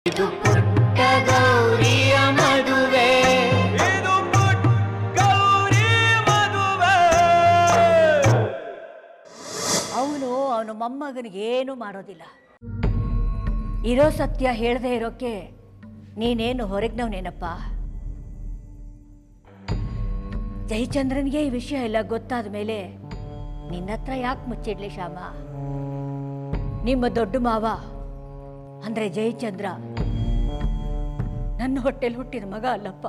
ಇದು ಪುಟ್ಟ ಗೌರಿಯ ಮದುವೆ, ಇದು ಪುಟ್ಟ ಗೌರಿ ಮದುವೆ. ಅವನು ಮೊಮ್ಮಗನಿಗೆ ಏನು ಮಾಡೋದಿಲ್ಲ. ಇರೋ ಸತ್ಯ ಹೇಳದೆ ಇರೋಕೆ ನೀನೇನು ಹೊರಗ್ನವನೇನಪ್ಪ. ಜಯಚಂದ್ರನ್ಗೆ ಈ ವಿಷಯ ಎಲ್ಲ ಗೊತ್ತಾದ ಮೇಲೆ ನಿನ್ನತ್ರ ಯಾಕೆ ಮುಚ್ಚಿಡ್ಲಿ ಶ್ಯಾಮ? ನಿಮ್ಮ ದೊಡ್ಡ ಮಾವ ಅಂದ್ರೆ ಜಯಚಂದ್ರ ನನ್ನ ಹೊಟ್ಟೆಲಿ ಹುಟ್ಟಿದ ಮಗ ಅಲ್ಲಪ್ಪ.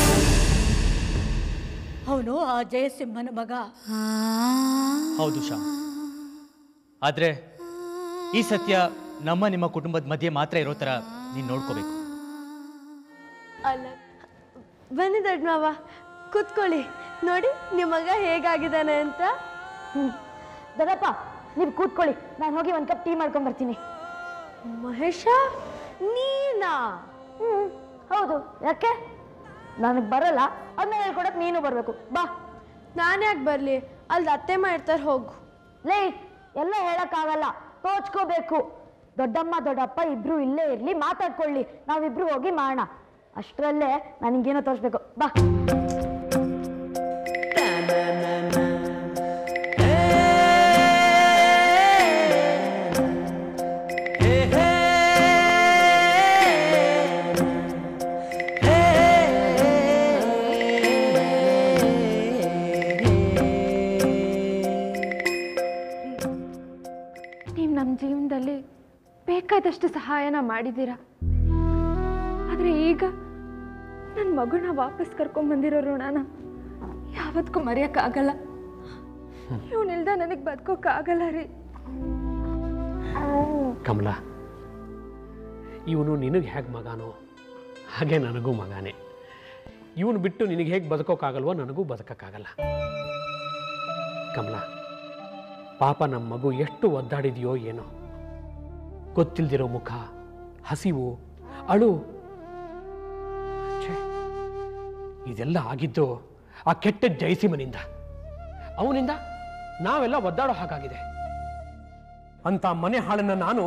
ಅವನು ಆ ಜಯಸಿಂಹನ ಮಗ. ಹೌದು ಶ್ಯಾಮ್, ಆದ್ರೆ ಈ ಸತ್ಯ ನಮ್ಮ ನಿಮ್ಮ ಕುಟುಂಬದ ಮಧ್ಯೆ ಮಾತ್ರ ಇರೋ ತರ ನೀನು ನೋಡ್ಕೋಬೇಕು. ಅಲ್ಲ, ಬನ್ನಿ ದೊಡ್ಡ ಮಾವ, ಕೂತ್ಕೊಳ್ಳಿ. ನೋಡಿ ನಿಮ್ಮ ಮಗ ಹೇಗಾಗಿದ್ದಾನೆ ಅಂತ. ದೊಡ್ಡಪ್ಪ ನೀವು ಕೂತ್ಕೊಳ್ಳಿ, ನಾನು ಹೋಗಿ ಒಂದು ಕಪ್ ಟೀ ಮಾಡ್ಕೊಂಡ್ ಬರ್ತೀನಿ. ಮಹೇಶ, ನೀನಾ? ಹೌದು, ಯಾಕೆ? ನನಗೆ ಬರಲ್ಲ, ಅದನ್ನ ಹೇಳ್ಕೊಡಕ್ ನೀನು ಬರಬೇಕು. ಬಾ. ನಾನು ಯಾಕೆ ಬರಲಿ? ಅಲ್ಲಿ ಅತ್ತೆ ಮಾಡ್ತಾರೆ, ಹೋಗು. ಲೇ, ಎಲ್ಲ ಹೇಳಕ್ಕಾಗಲ್ಲ, ತೋಚ್ಕೋಬೇಕು. ದೊಡ್ಡಮ್ಮ ದೊಡ್ಡಪ್ಪ ಇಬ್ರು ಇಲ್ಲೇ ಇರ್ಲಿ, ಮಾತಾಡ್ಕೊಳ್ಳಿ, ನಾವಿಬ್ರು ಹೋಗಿ ಮಾಡೋಣ. ಅಷ್ಟರಲ್ಲೇ ನನಗೇನೋ ತೋರಿಸ್ಬೇಕು. ಬಾ. ನಮ್ಮ ಜೀವನದಲ್ಲಿ ಬೇಕಾದಷ್ಟು ಸಹಾಯನ ಮಾಡಿದ್ದೀರಾ, ಆದರೆ ಈಗ ನನ್ನ ಮಗುನ ವಾಪಸ್ ಕರ್ಕೊಂಡ್ಬಂದಿರೋ ಋಣನ ಯಾವತ್ತೂ ಮರೆಯೋಕ್ಕಾಗಲ್ಲ. ಇವನಿಲ್ದ ನನಗೆ ಬದುಕೋಕ್ಕಾಗಲ್ಲ ರೀ. ಕಮಲಾ, ಇವನು ನಿನಗೆ ಹೇಗೆ ಮಗನೋ ಹಾಗೆ ನನಗೂ ಮಗನೇ. ಇವನು ಬಿಟ್ಟು ನಿನಗೆ ಹೇಗೆ ಬದುಕೋಕ್ಕಾಗಲ್ವೋ ನನಗೂ ಬದುಕೋಕ್ಕಾಗಲ್ಲ. ಕಮಲಾ, ಪಾಪ ನಮ್ಮ ಮಗು ಎಷ್ಟು ಒದ್ದಾಡಿದೆಯೋ ಏನೋ, ಗೊತ್ತಿಲ್ದಿರೋ ಮುಖ, ಹಸಿವು, ಅಳು. ಇದೆಲ್ಲ ಆಗಿದ್ದು ಆ ಕೆಟ್ಟ ಜಯಸಿಂಹನಿಂದ. ಅವನಿಂದ ನಾವೆಲ್ಲ ಒದ್ದಾಡೋ ಹಾಗಾಗಿದೆ. ಅಂತ ಮನೆ ಹಾಳನ್ನ ನಾನು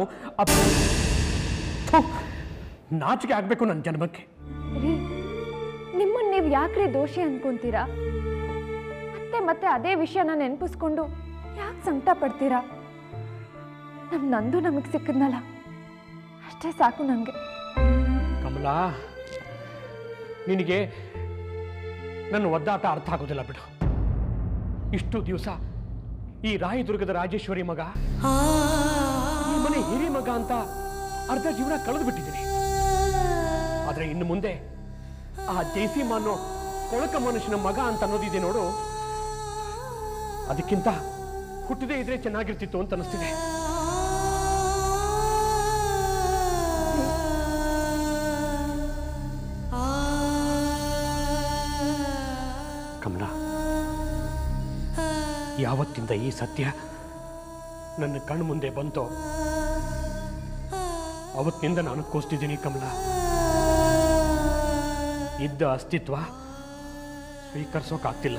ನಾಚಿಕೆ ಆಗ್ಬೇಕು ನನ್ನ ಜನ್ಮಕ್ಕೆ. ರೀ, ನಿಮ್ಮನ್ನು ನೀವು ಯಾಕ್ರಿ ದೋಷಿ ಅನ್ಕೊಂತೀರಾ? ಮತ್ತೆ ಮತ್ತೆ ಅದೇ ವಿಷಯನ ನೆನಪಿಸ್ಕೊಂಡು ಯಾಕೆ ಸಂಕಟ ಪಡ್ತೀರಾ? ನಂದು ನಮಗೆ ಸಿಕ್ಕದ್ನಲ್ಲ, ಅಷ್ಟೇ ಸಾಕು ನನಗೆ. ಕಮಲಾ, ನಿನಗೆ ನನ್ನ ಒದ್ದಾಟ ಅರ್ಥ ಆಗೋದಿಲ್ಲ ಬಿಡು. ಇಷ್ಟು ದಿವಸ ಈ ರಾಯದುರ್ಗದ ರಾಜೇಶ್ವರಿ ಮಗ, ಈ ಮನೆ ಹಿರಿ ಮಗ ಅಂತ ಅರ್ಧ ಜೀವನ ಕಳೆದು ಬಿಟ್ಟಿದ್ದೀನಿ. ಆದ್ರೆ ಇನ್ನು ಮುಂದೆ ಆ ಜಯಸಿಂಹ ಅನ್ನೋ ಕೊಳಕ ಮನುಷ್ಯನ ಮಗ ಅಂತ ಅನ್ನೋದಿದೆ ನೋಡು, ಅದಕ್ಕಿಂತ ಹುಟ್ಟದೇ ಇದ್ರೆ ಚೆನ್ನಾಗಿರ್ತಿತ್ತು ಅಂತ ಅನಿಸ್ತಿದೆ. ಕಮಲಾ, ಯಾವತ್ತಿಂದ ಈ ಸತ್ಯ ನನ್ನ ಕಣ್ಣು ಮುಂದೆ ಬಂತೋ ಅವತ್ತಿನಿಂದ ನಾನು ಕೋಸ್ತಿದ್ದೀನಿ. ಕಮಲಾ, ಇದ್ದ ಅಸ್ತಿತ್ವ ಸ್ವೀಕರಿಸೋಕ್ಕಾಗ್ತಿಲ್ಲ.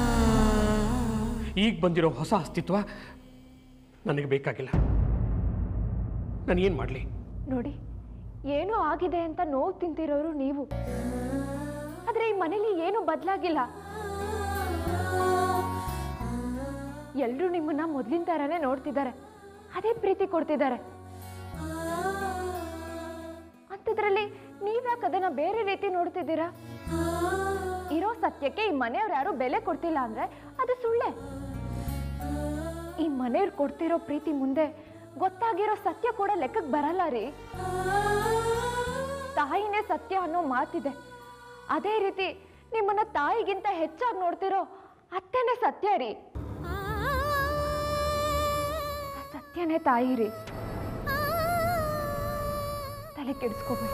ಈಗ ಬಂದಿರೋ ಹೊಸ ಅಸ್ತಿತ್ವ ನನಗೆ ಬೇಕಾಗಿಲ್ಲ. ನಾನು ಏನು ಮಾಡಲಿ? ನೋಡಿ, ಏನೋ ಆಗಿದೆ ಅಂತ ನೋವು ತಿಂತಿರೋರು ನೀವು, ಆದರೆ ಈ ಮನೇಲಿ ಏನೂ ಬದಲಾಗಿಲ್ಲ. ಎಲ್ಲರೂ ನಿಮ್ಮನ್ನ ಮೊದಲಿನ ಥರನೇ ನೋಡ್ತಿದ್ದಾರೆ, ಅದೇ ಪ್ರೀತಿ ಕೊಡ್ತಿದ್ದಾರೆ. ಅಂಥದ್ರಲ್ಲಿ ನೀವ್ಯಾಕೆ ಅದನ್ನ ಬೇರೆ ರೀತಿ ನೋಡ್ತಿದ್ದೀರಾ? ಇರೋ ಸತ್ಯಕ್ಕೆ ಈ ಮನೆಯವ್ರು ಯಾರು ಬೆಲೆ ಕೊಡ್ತಿಲ್ಲ ಅಂದ್ರೆ ಅದು ಸುಳ್ಳೆ. ಈ ಮನೆಯವ್ರು ಕೊಡ್ತಿರೋ ಪ್ರೀತಿ ಮುಂದೆ ಗೊತ್ತಾಗಿರೋ ಸತ್ಯ ಕೂಡ ಲೆಕ್ಕಕ್ಕೆ ಬರಲ್ಲ ರೀ. ತಾಯಿನೇ ಸತ್ಯ ಅನ್ನೋ ಮಾತಿದೆ, ಅದೇ ರೀತಿ ನಿಮ್ಮನ್ನ ತಾಯಿಗಿಂತ ಹೆಚ್ಚಾಗಿ ನೋಡ್ತಿರೋ ಅತ್ತೆನೇ ಸತ್ಯ ರೀ. ಸತ್ಯನೇ ತಾಯಿ ರೀ, ತಲೆ ಕೆಡಿಸ್ಕೋಬೇಡಿ.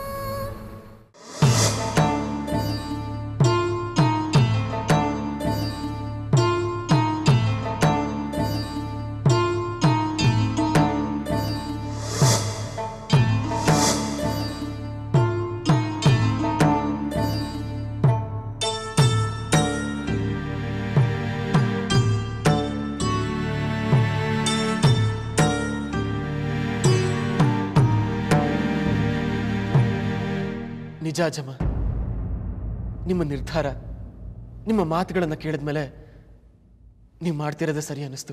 ನಿಜ ಅಜ್ಜಮ್ಮ, ನಿಮ್ಮ ನಿರ್ಧಾರ, ನಿಮ್ಮ ಮಾತುಗಳನ್ನು ಕೇಳಿದ್ಮೇಲೆ ನೀವು ಮಾಡ್ತಿರೋದೇ ಸರಿ ಅನ್ನಿಸ್ತು.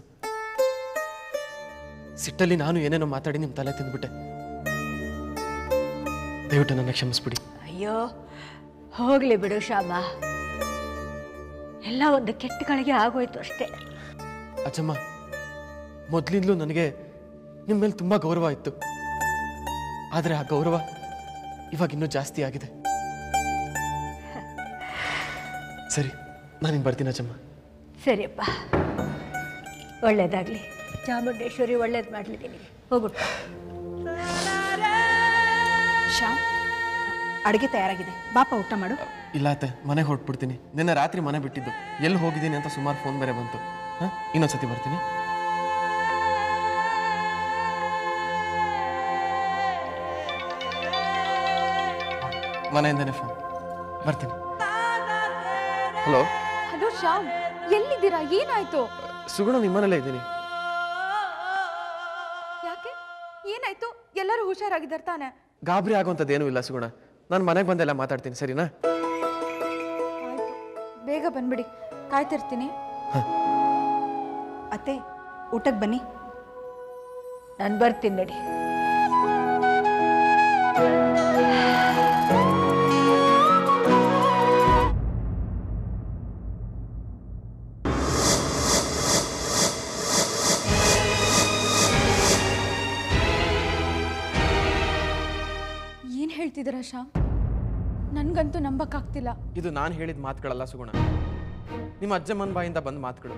ಸಿಟ್ಟಲ್ಲಿ ನಾನು ಏನೇನೋ ಮಾತಾಡಿ ನಿಮ್ಮ ತಲೆ ತಿಂದ್ಬಿಟ್ಟೆ. ದಯವಿಟ್ಟು ನನ್ನ ಕ್ಷಮಿಸ್ಬಿಡಿ. ಅಯ್ಯೋ ಹೋಗ್ಲಿ ಬಿಡು ಶ್ಯಾಮ, ಎಲ್ಲ ಒಂದು ಕೆಟ್ಟಗಳಿಗೆ ಆಗೋಯ್ತು ಅಷ್ಟೇ. ಅಜ್ಜಮ್ಮ, ಮೊದಲಿಂದಲೂ ನನಗೆ ನಿಮ್ಮ ಮೇಲೆ ತುಂಬ ಗೌರವ ಇತ್ತು. ಆದರೆ ಆ ಗೌರವ ಇವಾಗ ಇನ್ನೂ ಜಾಸ್ತಿ ಆಗಿದೆ. ಸರಿ, ನಾನಿನ್ನು ಬರ್ತೀನಿ ಅಜ್ಜಮ್ಮ. ಸರಿಯಪ್ಪ, ಒಳ್ಳೇದಾಗಲಿ. ಚಾಮುಂಡೇಶ್ವರಿ ಒಳ್ಳೇದು ಮಾಡ್ಲಿದ್ದೀನಿ. ಹೋಗ್ಬಿಟ್ಟು ಶ್ಯಾಮ್, ಅಡುಗೆ ತಯಾರಾಗಿದೆ, ಬಾಪ ಊಟ ಮಾಡು. ಇಲ್ಲ ಅತ್ತೆ, ಮನೆಗೆ ಹೊರಟ್ಬಿಡ್ತೀನಿ. ನಿನ್ನೆ ರಾತ್ರಿ ಮನೆ ಬಿಟ್ಟಿದ್ದು, ಎಲ್ಲಿ ಹೋಗಿದ್ದೀನಿ ಅಂತ ಸುಮಾರು ಫೋನ್ ಬೇರೆ ಬಂತು. ಇನ್ನೊಂದ್ಸತಿ ಬರ್ತೀನಿ. ಮನೆಯಿಂದನೇ ಫೋನ್. ಬರ್ತೀನಿ. ಹಲೋ ಹಲೋ ಶ್ಯಾಮ್, ಎಲ್ಲಿದ್ದೀರಾ? ಏನಾಯ್ತು? ಸುಗುಣ, ನಿಮ್ಮನೇಲೇ ಇದ್ದೀನಿ. ಯಾಕೆ, ಏನಾಯ್ತು? ಎಲ್ಲರೂ ಹುಷಾರಾಗಿದ್ದಾರೆ ತಾನೆ? ಗಾಬರಿ ಆಗೋಂಥದ್ದೇನೂ ಇಲ್ಲ ಸುಗುಣ. ನಾನು ಮನೆಗೆ ಬಂದೆಲ್ಲ ಮಾತಾಡ್ತೀನಿ, ಸರಿನಾ? ಆಯ್ತು, ಬೇಗ ಬಂದ್ಬಿಡಿ, ಕಾಯ್ತಿರ್ತೀನಿ. ಅತ್ತೆ, ಊಟಕ್ಕೆ ಬನ್ನಿ. ನಾನು ಬರ್ತೀನಿ ನಡಿ. ಏನ್ ಹೇಳ್ತಿದ್ದೀರಾ ಶ್ಯಾಮ್? ನನ್ಗಂತೂ ನಂಬಕ್ಕಾಗ್ತಿಲ್ಲ. ಇದು ನಾನು ಹೇಳಿದ ಮಾತುಗಳಲ್ಲ ಸುಗುಣ, ನಿಮ್ಮ ಅಜ್ಜಮ್ಮನ ಬಾಯಿಂದ ಬಂದ ಮಾತುಗಳು.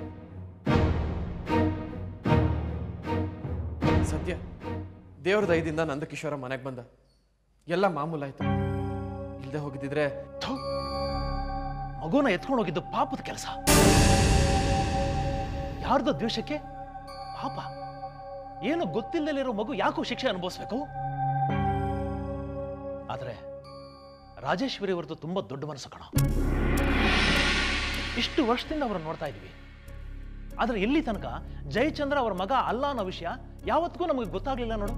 ಸದ್ಯ ದೇವ್ರ ದಯದಿಂದ ನಂದಕಿಶೋರ ಮನೆಗೆ ಬಂದ, ಎಲ್ಲ ಮಾಮೂಲಾಯ್ತು. ಇಲ್ಲದೆ ಹೋಗಿದ್ದಿದ್ರೆ ಮಗುನ ಎತ್ಕೊಂಡು ಹೋಗಿದ್ದು ಪಾಪದ ಕೆಲಸ. ಯಾರ್ದೋ ದ್ವೇಷಕ್ಕೆ ಪಾಪ? ಏನು ಗೊತ್ತಿಲ್ಲದಿರೋ ಮಗು ಯಾಕೋ ಶಿಕ್ಷೆ ಅನುಭವಿಸ್ಬೇಕು? ಆದ್ರೆ ರಾಜೇಶ್ವರಿ ಅವರದ್ದು ತುಂಬಾ ದೊಡ್ಡ ಮನಸ್ಸು ಕಣ. ಇಷ್ಟು ವರ್ಷದಿಂದ ಅವರನ್ನು ನೋಡ್ತಾ ಇದ್ವಿ, ಆದ್ರೆ ಇಲ್ಲಿ ತನಕ ಜಯಚಂದ್ರ ಅವರ ಮಗ ಅಲ್ಲ ಅನ್ನೋ ವಿಷಯ ಯಾವತ್ತಿಗೂ ನಮಗೆ ಗೊತ್ತಾಗ್ಲಿಲ್ಲ ನೋಡು.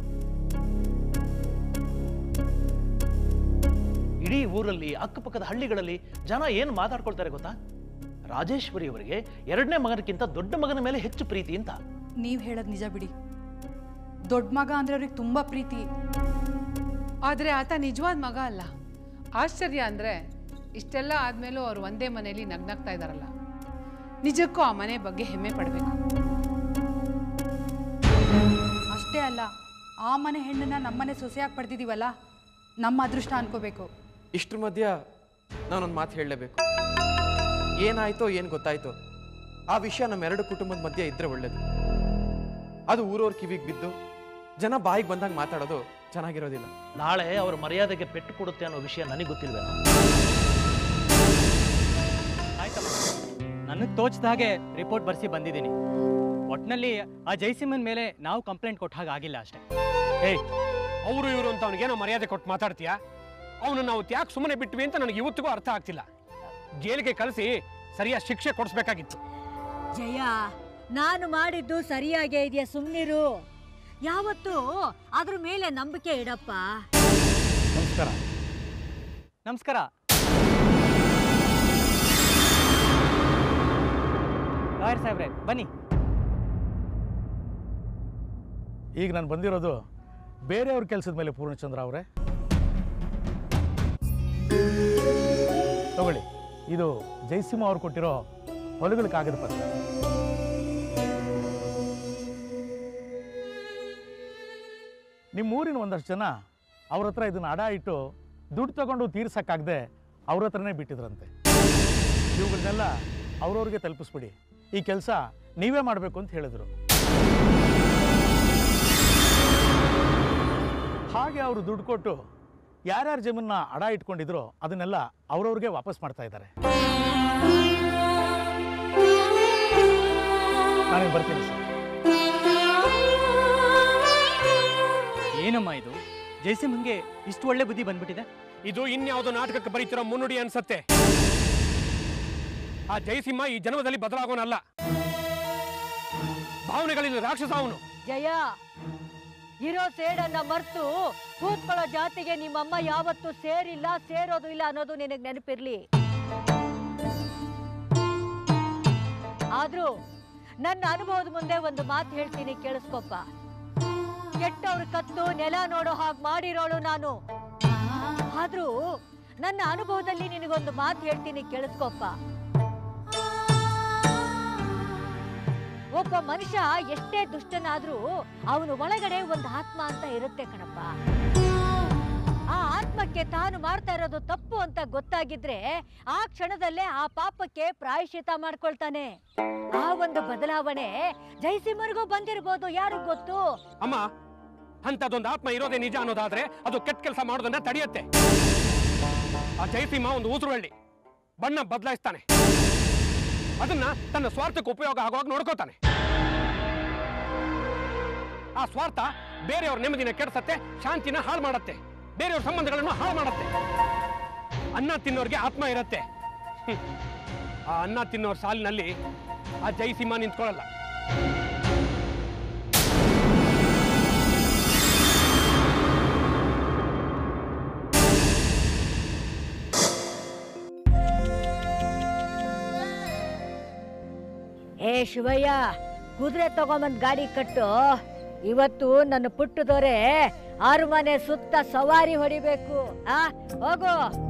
ಇಡೀ ಊರಲ್ಲಿ, ಅಕ್ಕಪಕ್ಕದ ಹಳ್ಳಿಗಳಲ್ಲಿ ಜನ ಏನು ಮಾತಾಡ್ಕೊಳ್ತಾರೆ ಗೊತ್ತಾ? ರಾಜೇಶ್ವರಿ ಅವರಿಗೆ ಎರಡನೇ ಮಗನಕ್ಕಿಂತ ದೊಡ್ಡ ಮಗನ ಮೇಲೆ ಹೆಚ್ಚು ಪ್ರೀತಿ ಅಂತ. ನೀವು ಹೇಳೋದು ನಿಜ ಬಿಡಿ, ದೊಡ್ಡ ಮಗ ಅಂದ್ರೆ ಅವ್ರಿಗೆ ತುಂಬಾ ಪ್ರೀತಿ. ಆದರೆ ಆತ ನಿಜವಾದ ಮಗ ಅಲ್ಲ. ಆಶ್ಚರ್ಯ ಅಂದರೆ ಇಷ್ಟೆಲ್ಲ ಆದಮೇಲೂ ಅವರು ಒಂದೇ ಮನೆಯಲ್ಲಿ ನಗ್ನಾಗ್ತಾ ಇದ್ದಾರಲ್ಲ, ನಿಜಕ್ಕೂ ಆ ಮನೆ ಬಗ್ಗೆ ಹೆಮ್ಮೆ ಪಡಬೇಕು. ಅಷ್ಟೇ ಅಲ್ಲ, ಆ ಮನೆ ಹೆಣ್ಣನ್ನ ನಮ್ಮನೆ ಸೊಸೆಯಾಗಿ ಪಡೆದಿದ್ದೀವಲ್ಲ, ನಮ್ಮ ಅದೃಷ್ಟ ಅನ್ಕೋಬೇಕು. ಇಷ್ಟ್ರ ಮಧ್ಯ ನಾನೊಂದು ಮಾತು ಹೇಳಲೇಬೇಕು. ಏನಾಯ್ತೋ ಏನು ಗೊತ್ತಾಯ್ತೋ ಆ ವಿಷಯ ನಮ್ಮೆರಡು ಕುಟುಂಬದ ಮಧ್ಯೆ ಇದ್ರೆ ಒಳ್ಳೇದು. ಅದು ಊರವ್ರ ಕಿವಿಗೆ ಬಿದ್ದು ಜನ ಬಾಯಿಗೆ ಬಂದಾಗ ಮಾತಾಡೋದು ಚೆನ್ನಾಗಿರೋದಿಲ್ಲ. ನಾಳೆ ಅವರ ಮರ್ಯಾದೆಗೆ ಪೆಟ್ಟು ಕೊಡುತ್ತೆ ಅನ್ನೋ ವಿಷಯ ನನಗೆ ಗೊತ್ತಿಲ್ವೇನೋ. ಆಯ್ತಮ್ಮ, ನನಗೆ ತೋಚಿದ ಹಾಗೆ ರಿಪೋರ್ಟ್ ಬರ್ಸಿ ಬಂದಿದ್ದೀನಿ. ಒಟ್ಟಿನಲ್ಲಿ ಆ ಜಯಸಿಂಹನ ಮೇಲೆ ನಾವು ಕಂಪ್ಲೇಂಟ್ ಕೊಟ್ಟ ಹಾಗೆ ಆಗಿಲ್ಲ ಅಷ್ಟೇ. ಏಯ್, ಅವರು ಇವರು ಅಂತ ಅವನಿಗೇನೋ ಮರ್ಯಾದೆ ಕೊಟ್ಟು ಮಾತಾಡ್ತೀಯಾ? ಅವನು ನಾವು ಯಾಕೆ ಸುಮ್ಮನೆ ಬಿಟ್ವಿ ಅಂತ ನನಗೆ ಇವತ್ತಿಗೂ ಅರ್ಥ ಆಗ್ತಿಲ್ಲ. ಜೈಲಿಗೆ ಕಳಿಸಿ ಸರಿಯಾದ ಶಿಕ್ಷೆ ಕೊಡಿಸ್ಬೇಕಾಗಿತ್ತು. ಜಯ, ನಾನು ಮಾಡಿದ್ದು ಸರಿಯಾಗೇ ಇದೆಯಾ? ಸುಮ್ಮನಿರು. ಯಾವತ್ತೂ ಅದ್ರ ಮೇಲೆ ನಂಬಿಕೆ ಇಡಪ್ಪ. ನಮಸ್ಕಾರ. ನಮಸ್ಕಾರ. ಲಾಯರ್ ಸಾಹೇಬ್ರೆ, ಬನ್ನಿ. ಈಗ ನಾನು ಬಂದಿರೋದು ಬೇರೆಯವ್ರ ಕೆಲಸದ ಮೇಲೆ ಪೂರ್ಣಚಂದ್ರ ಅವರೇ. ತಗೊಳ್ಳಿ, ಇದು ಜಯಸಿಂಹ ಅವ್ರು ಕೊಟ್ಟಿರೋ ಹೊಲಗಳ ಕಾಗದ ಪತ್ರ. ನಿಮ್ಮ ಊರಿನ ಒಂದಷ್ಟು ಜನ ಅವ್ರ ಹತ್ರ ಇದನ್ನ ಅಡ ಇಟ್ಟು ದುಡ್ಡು ತಗೊಂಡು ತೀರ್ಸಕ್ಕಾಗದೆ ಅವ್ರ ಹತ್ರನೇ ಬಿಟ್ಟಿದ್ರಂತೆ. ಇವುಗಳನ್ನೆಲ್ಲ ಅವ್ರವ್ರಿಗೆ ತಲುಪಿಸ್ಬಿಡಿ, ಈ ಕೆಲಸ ನೀವೇ ಮಾಡಬೇಕು ಅಂತ ಹೇಳಿದ್ರು. ಹಾಗೆ ಅವರು ದುಡ್ಡು ಕೊಟ್ಟು ಯಾರ್ಯಾರ ಜಮೀನ ಅಡ ಇಟ್ಕೊಂಡಿದ್ರು ಅದನ್ನೆಲ್ಲ ಅವ್ರವ್ರಿಗೆ ವಾಪಸ್ ಮಾಡ್ತಾ ಇದ್ದಾರೆ. ನಾನೇ ಬರ್ತೀನಿ ಸರ್. ಏನಮ್ಮ ಇದು? ಜಯಸಿಂಹಂಗೆ ಇಷ್ಟು ಒಳ್ಳೆ ಬುದ್ಧಿ ಬಂದ್ಬಿಟ್ಟಿದೆ. ಇದು ಇನ್ಯಾವುದೋ ನಾಟಕಕ್ಕೆ ಬರೀತಿರೋ ಮುನ್ನುಡಿ ಅನ್ಸತ್ತೆ. ಆ ಜಯಸಿಂಹ ಈ ಜನ್ಮದಲ್ಲಿ ಬದಲಾಗೋನಲ್ಲ. ಭಾವನೆಗಳಿಂದ ರಾಕ್ಷಸ ಅವನು. ಜಯ, ಇರೋ ಸೇಡನ್ನ ಮರ್ತು ಕೂತ್ಕೊಳ್ಳೋ ಜಾತಿಗೆ ನಿಮ್ಮಮ್ಮ ಯಾವತ್ತೂ ಸೇರಿಲ್ಲ, ಸೇರೋದು ಇಲ್ಲ ಅನ್ನೋದು ನಿನಗೆ ನೆನಪಿರ್ಲಿ. ಆದ್ರೂ ನನ್ನ ಅನುಭವದ ಮುಂದೆ ಒಂದು ಮಾತು ಹೇಳ್ತೀನಿ, ಕೇಳಿಸ್ಕೊಪ್ಪ. ಕೆಟ್ಟವ್ರ ಕತ್ತು ನೆಲ ನೋಡೋ ಹಾಗೆ ಮಾಡಿರೋಳು ನಾನು. ಆದ್ರೂ ನನ್ನ ಅನುಭವದಲ್ಲಿ ನಿನಗೊಂದು ಮಾತು ಹೇಳ್ತೀನಿ, ಕೇಳಿಸ್ಕೊಪ್ಪ. ಒಬ್ಬ ಮನುಷ್ಯ ಎಷ್ಟೇ ದುಷ್ಟನಾದ್ರೂ ಅವನು ಒಳಗಡೆ ಒಂದು ಆತ್ಮ ಅಂತ ಇರುತ್ತೆ ಕಣಪ್ಪ. ಆ ಆತ್ಮಕ್ಕೆ ತಾನು ಮಾಡ್ತಾ ಇರೋದು ತಪ್ಪು ಅಂತ ಗೊತ್ತಾಗಿದ್ರೆ ಆ ಕ್ಷಣದಲ್ಲೇ ಆ ಪಾಪಕ್ಕೆ ಪ್ರಾಯಶ್ಚಿತ ಮಾಡ್ಕೊಳ್ತಾನೆ. ಆ ಒಂದು ಬದಲಾವಣೆ ಜಯಸಿಂಹರಿಗೂ ಬಂದಿರಬಹುದು, ಯಾರು ಗೊತ್ತು. ಅಮ್ಮ, ಅಂತದೊಂದು ಆತ್ಮ ಇರೋದೇ ನಿಜ ಅನ್ನೋದಾದ್ರೆ ಅದು ಕೆಟ್ಟ ಕೆಲಸ ಮಾಡೋದನ್ನ ತಡೆಯುತ್ತೆ. ಆ ಜಯಸಿಂಹ ಒಂದು ಊಸುರುಳ್ಳಿ ಬಣ್ಣ ಬದಲಾಯಿಸ್ತಾನೆ, ಅದನ್ನ ತನ್ನ ಸ್ವಾರ್ಥಕ್ಕೆ ಉಪಯೋಗ ಆಗುವಾಗ ನೋಡ್ಕೋತಾನೆ. ಆ ಸ್ವಾರ್ಥ ಬೇರೆಯವ್ರ ನೆಮ್ಮದಿನ ಕೆಡಿಸತ್ತೆ, ಶಾಂತಿನ ಹಾಳು ಮಾಡತ್ತೆ, ಬೇರೆಯವ್ರ ಸಂಬಂಧಗಳನ್ನು ಹಾಳು ಮಾಡತ್ತೆ. ಅನ್ನ ತಿನ್ನೋರ್ಗೆ ಆತ್ಮ ಇರತ್ತೆ. ಆ ಅನ್ನ ತಿನ್ನೋರ್ ಸಾಲಿನಲ್ಲಿ ಆ ಜಯಸಿಂಹ ನಿಂತ್ಕೊಳ್ಳಲ್ಲ. ಏ ಶಿವಯ್ಯ, ಕುದುರೆ ತಗೊಂಬಂದ್ ಗಾಡಿ ಕಟ್ಟು. ಇವತ್ತು ನನ್ನ ಪುಟ್ಟದೋರೆ ಅರಮನೆ ಸುತ್ತ ಸವಾರಿ ಹೊಡಿಬೇಕು. ಹೋಗು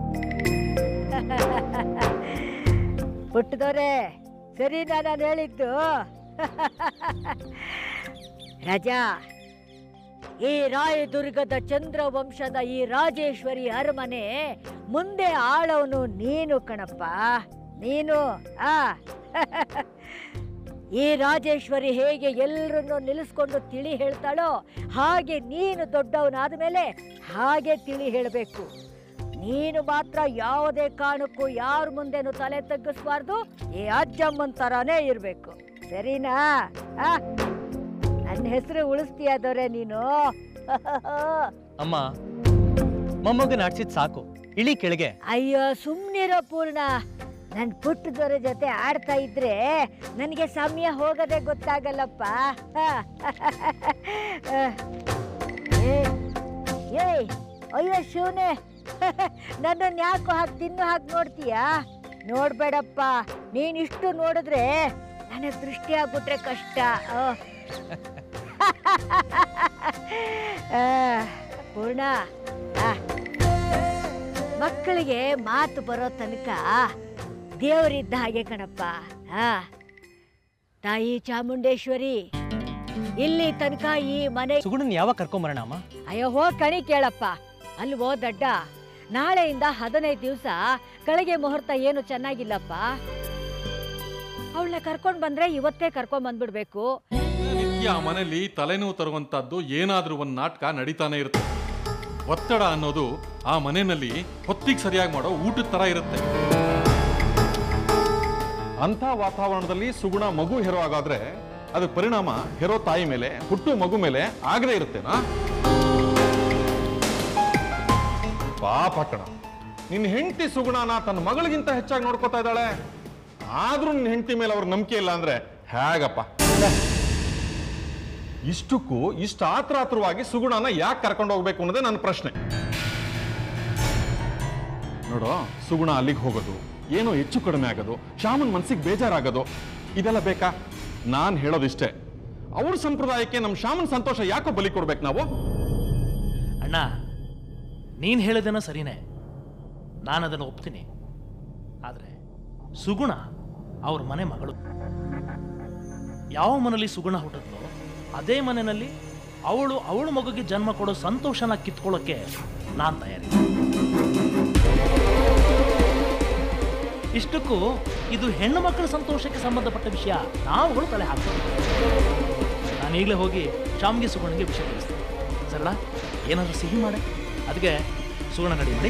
ಪುಟ್ಟದೋರೆ, ಸರಿ ನಾನು ಹೇಳಿದ್ದು. ರಾಜಾ, ಈ ರಾಯದುರ್ಗದ ಚಂದ್ರವಂಶದ ಈ ರಾಜೇಶ್ವರಿ ಅರಮನೆ ಮುಂದೆ ಆಳವನು ನೀನು ಕಣಪ್ಪ, ನೀನು. ಈ ರಾಜೇಶ್ವರಿ ಹೇಗೆ ಎಲ್ಲರನ್ನು ನಿಲ್ಲಿಸ್ಕೊಂಡು ತಿಳಿ ಹೇಳ್ತಾಳೋ ಹಾಗೆ ನೀನು ದೊಡ್ಡವನಾದ ಮೇಲೆ ಹಾಗೆ ತಿಳಿ ಹೇಳಬೇಕು. ನೀನು ಮಾತ್ರ ಯಾವುದೇ ಕಾರಣಕ್ಕೂ ಯಾರ ಮುಂದೆನೂ ತಲೆ ತಗ್ಗಿಸ್ಬಾರ್ದು. ಈ ಅಜ್ಜಮ್ಮನ ತರಾನೇ ಇರಬೇಕು, ಸರಿನಾ? ನನ್ನ ಹೆಸರು ಉಳಿಸ್ತೀಯದವ್ರೆ ನೀನು. ಅಮ್ಮ, ಮೊಮ್ಮಗನ ಆಡ್ಸಿದ್ ಸಾಕು, ಇಳಿ ಕೆಳಗೆ. ಅಯ್ಯೋ ಸುಮ್ನಿರೋ ಪೂರ್ಣ. ನನ್ನ ಪುಟ್ಟದವರ ಜೊತೆ ಆಡ್ತಾ ಇದ್ರೆ ನನಗೆ ಸಮಯ ಹೋಗೋದೇ ಗೊತ್ತಾಗಲ್ಲಪ್ಪ. ಏಯ್, ಅಯ್ಯೋ ಶಿವನೇ, ನನ್ನನ್ನು ಯಾಕೋ ಹಾಗೆ ತಿನ್ನು ಹಾಗೆ ನೋಡ್ತೀಯಾ? ನೋಡ್ಬೇಡಪ್ಪ, ನೀನಿಷ್ಟು ನೋಡಿದ್ರೆ ನನಗೆ ದೃಷ್ಟಿ ಆಗ್ಬಿಟ್ರೆ ಕಷ್ಟ. ಪೂರ್ಣ, ಮಕ್ಕಳಿಗೆ ಮಾತು ಬರೋ ತನಕ ದೇವರಿದ್ದ ಹಾಗೆ ಕಣಪ್ಪ. ತಾಯಿ ಚಾಮುಂಡೇಶ್ವರಿ ಇಲ್ಲಿ ತನಕ ಈ ಮನೆ ಸುಗುಣನ್ ಯಾವಾಗ ಕರ್ಕೊಂಬರೋಣ ಅಮ್ಮ? ಅಯ್ಯೋ ಹೋಗ್ ಕಣಿ ಕೇಳಪ್ಪ. ಅಲ್ವೋ ದಡ್ಡ, ನಾಳೆಯಿಂದ 15 ದಿವಸ ಕಳೆಗೆ ಮುಹೂರ್ತ ಏನು ಚೆನ್ನಾಗಿಲ್ಲಪ್ಪ. ಅವಳನ್ನ ಕರ್ಕೊಂಡ್ ಬಂದ್ರೆ ಇವತ್ತೇ ಕರ್ಕೊಂಡ್ ಬಂದ್ಬಿಡ್ಬೇಕು. ನಿತ್ಯ ಆ ಮನೆಯಲ್ಲಿ ತಲೆನೋವು ತರುವಂತದ್ದು ಏನಾದ್ರೂ ಒಂದು ನಾಟಕ ನಡೀತಾನೆ ಇರುತ್ತೆ. ಒತ್ತಡ ಅನ್ನೋದು ಆ ಮನೆಯಲ್ಲಿ ಹೊತ್ತಿಗೆ ಸರಿಯಾಗಿ ಮಾಡೋ ಊಟದ ತರ ಇರುತ್ತೆ. ಅಂಥ ವಾತಾವರಣದಲ್ಲಿ ಸುಗುಣ ಮಗು ಹೆರೋ ಆಗಾದ್ರೆ ಅದ್ರ ಪರಿಣಾಮ ಹೆರೋ ತಾಯಿ ಮೇಲೆ, ಹುಟ್ಟು ಮಗು ಮೇಲೆ ಆಗದೆ ಇರುತ್ತೇನಾ? ಪಾಪ ಕಣ, ನಿನ್ನ ಹೆಂಡತಿ ಸುಗುಣನ ತನ್ನ ಮಗಳಿಗಿಂತ ಹೆಚ್ಚಾಗಿ ನೋಡ್ಕೋತಾ ಇದ್ದಾಳೆ. ಆದ್ರೂ ನಿನ್ನ ಹೆಂಡತಿ ಮೇಲೆ ಅವ್ರ ನಂಬಿಕೆ ಇಲ್ಲ ಅಂದ್ರೆ ಹೇಗಪ್ಪ? ಇಷ್ಟಕ್ಕೂ ಇಷ್ಟು ಆತುರವಾಗಿ ಸುಗುಣನ ಯಾಕೆ ಕರ್ಕೊಂಡು ಹೋಗ್ಬೇಕು ಅನ್ನೋದೇ ನನ್ನ ಪ್ರಶ್ನೆ. ನೋಡೋ, ಸುಗುಣ ಅಲ್ಲಿಗೆ ಹೋಗೋದು, ಏನೋ ಹೆಚ್ಚು ಕಡಿಮೆ ಆಗೋದು, ಶ್ಯಾಮನ್ ಮನ್ಸಿಗೆ ಬೇಜಾರಾಗೋದು, ಇದೆಲ್ಲ ಬೇಕಾ? ನಾನು ಹೇಳೋದಿಷ್ಟೇ, ಅವ್ರ ಸಂಪ್ರದಾಯಕ್ಕೆ ನಮ್ಮ ಶ್ಯಾಮನ್ ಸಂತೋಷ ಯಾಕೋ ಬಲಿ ಕೊಡ್ಬೇಕು ನಾವು? ಅಣ್ಣ, ನೀನು ಹೇಳೋದೇನೋ ಸರಿನೇ, ನಾನು ಅದನ್ನು ಒಪ್ತೀನಿ. ಆದರೆ ಸುಗುಣ ಅವ್ರ ಮನೆ ಮಗಳು. ಯಾವ ಮನೆಯಲ್ಲಿ ಸುಗುಣ ಹುಟ್ಟಿದ್ಲೋ ಅದೇ ಮನೆಯಲ್ಲಿ ಅವಳ ಮಗುಗೆ ಜನ್ಮ ಕೊಡೋ ಸಂತೋಷನ ಕಿತ್ಕೊಳ್ಳೋಕೆ ನಾನು ತಯಾರಿ. ಇಷ್ಟಕ್ಕೂ ಇದು ಹೆಣ್ಣು ಮಕ್ಕಳ ಸಂತೋಷಕ್ಕೆ ಸಂಬಂಧಪಟ್ಟ ವಿಷಯ, ನಾವುಗಳು ತಲೆ ಹಾಕ್ತೀವಿ. ನಾನು ಈಗಲೇ ಹೋಗಿ ಶ್ಯಾಮ್ಗೆ ಸುಗುಣಗೆ ವಿಷಯ ತಿಳಿಸ್ತೀನಿ. ಸರಳ, ಏನಾದರೂ ಸಿಹಿ ಮಾಡೆ. ಅದಕ್ಕೆ ಸುಗುಣ ನಡೆಯಲಿ.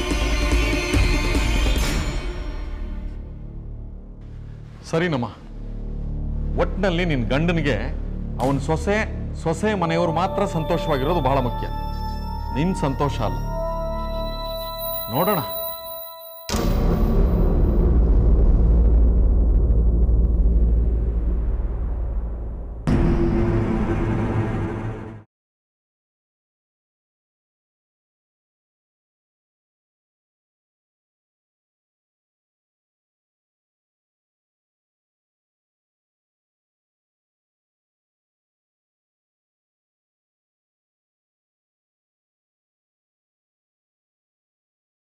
ಸರಿನಮ್ಮ, ಒಟ್ಟಿನಲ್ಲಿ ನಿನ್ನ ಗಂಡನಿಗೆ ಅವನ ಸೊಸೆ ಮನೆಯವರು ಮಾತ್ರ ಸಂತೋಷವಾಗಿರೋದು ಬಹಳ ಮುಖ್ಯ, ನಿನ್ನ ಸಂತೋಷ ಅಲ್ಲ. ನೋಡೋಣ.